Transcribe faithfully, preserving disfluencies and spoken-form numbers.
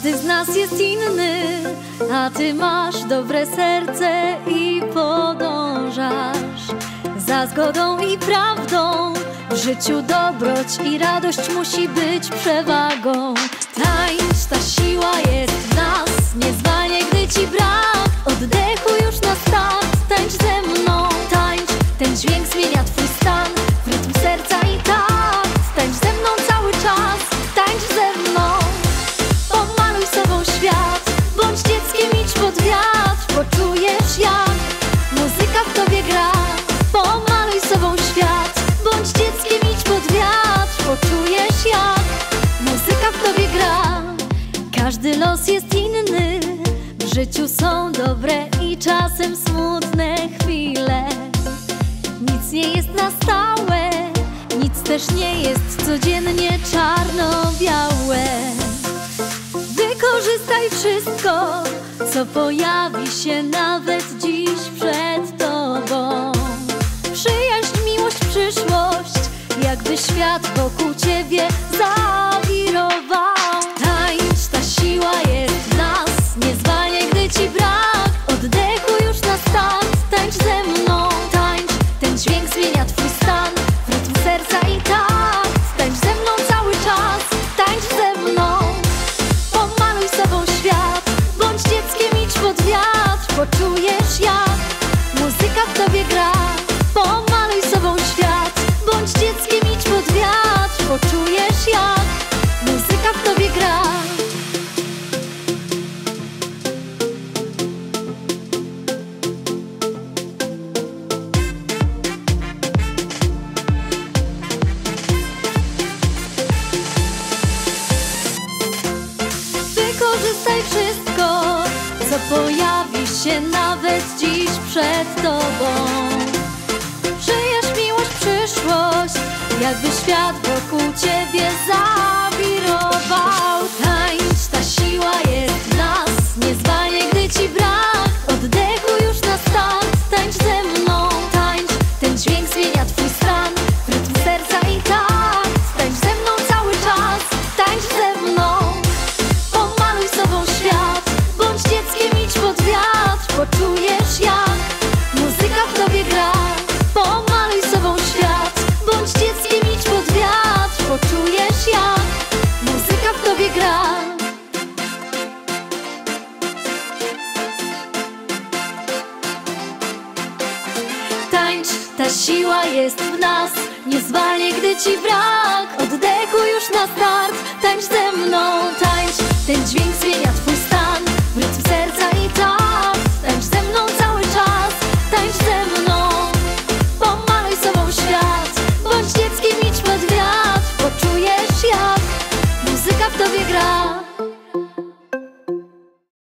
Każdy z nas jest inny, a ty masz dobre serce i podążasz za zgodą i prawdą. W życiu dobroć i radość musi być przewagą. Tańcz, ta siła jest w nas, nie zwalnie, gdy ci brak oddechu już na start. Tańcz ze mną, tańcz, ten dźwięk zmienia twój stan w rytm serca i takt. Tańcz ze mną cały czas, tańcz ze mną. Pomaluj sobą świat, bądź dzieckiem, idź pod wiatr. Poczujesz jak muzyka w tobie gra. Pomaluj sobą świat, bądź dzieckiem, idź pod wiatr. Poczujesz jak muzyka w tobie gra. Każdy los jest inny, w życiu są dobre i czasem smutne chwile. Nic nie jest na stałe, nic też nie jest codziennie czarno-białe. Wykorzystaj wszystko, co pojawi się nawet dziś przed tobą. Przyjaźń, miłość, przyszłość, jakby świat wokół ciebie zawirował. Tańcz, ta siła jest w nas, nie zwalnie, gdy ci brak oddechu już na start. Tańcz ze mną, tańcz, ten dźwięk zmienia twój stan w rytm serca i takt. Tańcz ze mną cały czas, tańcz ze mną. Pomaluj sobą świat, bądź dzieckiem, idź pod wiatr. Poczujesz jak muzyka w tobie gra. Pomaluj sobą świat, bądź dzieckiem, idź pod wiatr. Poczujesz jak muzyka w tobie gra. Wykorzystaj wszystko, co pojawi się nawet dziś przed tobą. Przyjaźń, miłość, przyszłość, jakby świat wokół ciebie zawirował. Tańcz, ta siła jest w nas, nie zwalnie, gdy ci brak oddechu już na start. Tańcz ze mną, tańcz, ten dźwięk zmienia twój stan w rytm serca i takt. Tańcz ze mną cały czas, tańcz ze mną. Pomaluj sobą świat, bądź dzieckiem, idź pod wiatr. Poczujesz jak muzyka w tobie gra. Pomaluj sobą świat, bądź dzieckiem, idź pod wiatr. Poczujesz jak muzyka w tobie gra. Tańcz, ta siła jest w nas, nie zwalnie, gdy ci brak oddechu już na start. Tańcz ze mną, tańcz, ten dźwięk